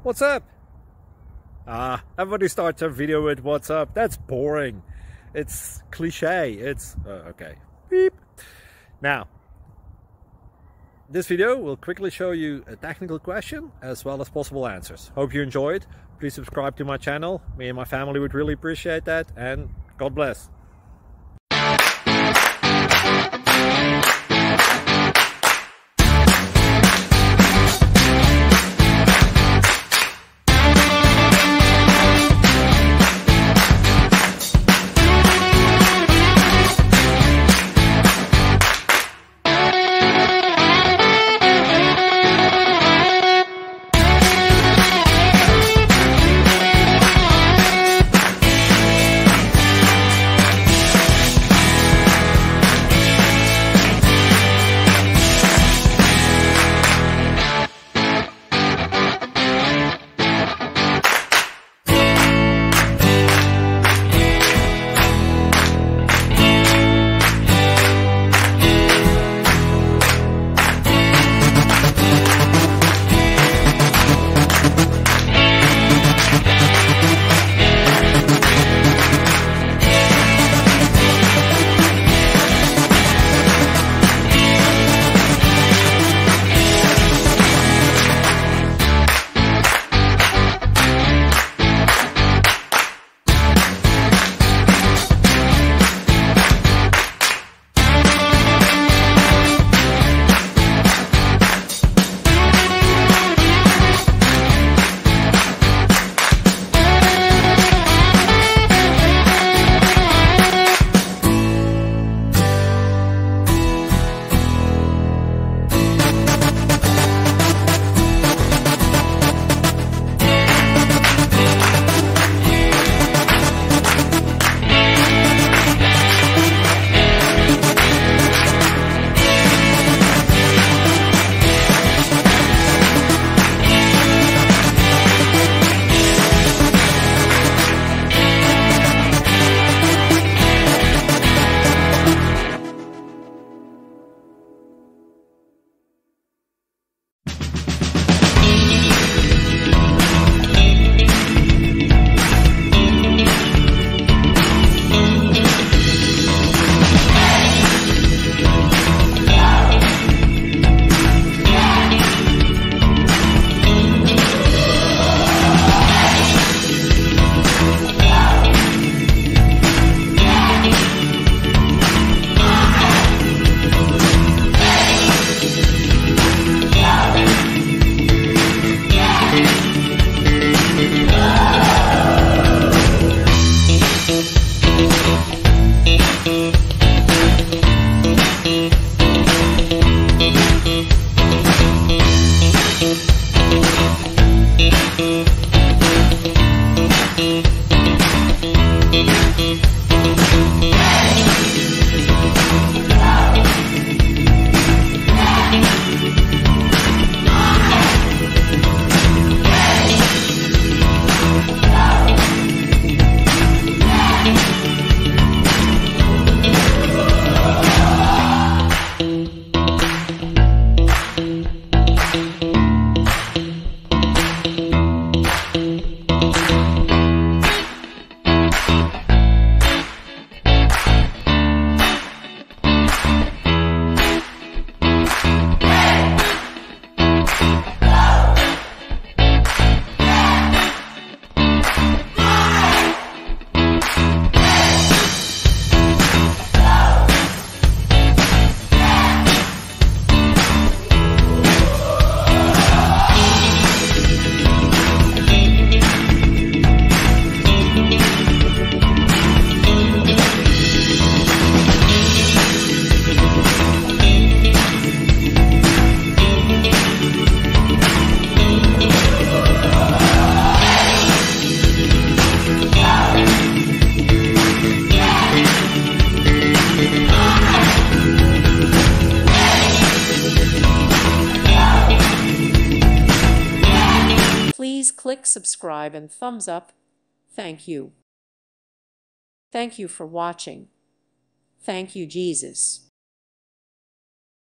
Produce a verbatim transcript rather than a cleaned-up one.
What's up? Ah, everybody starts their video with what's up. That's boring. It's cliche. It's uh, okay. Beep. Now, this video will quickly show you a technical question as well as possible answers. Hope you enjoyed. Please subscribe to my channel. Me and my family would really appreciate that, and God bless. Please click subscribe and thumbs up. Thank you. Thank you for watching. Thank you, Jesus.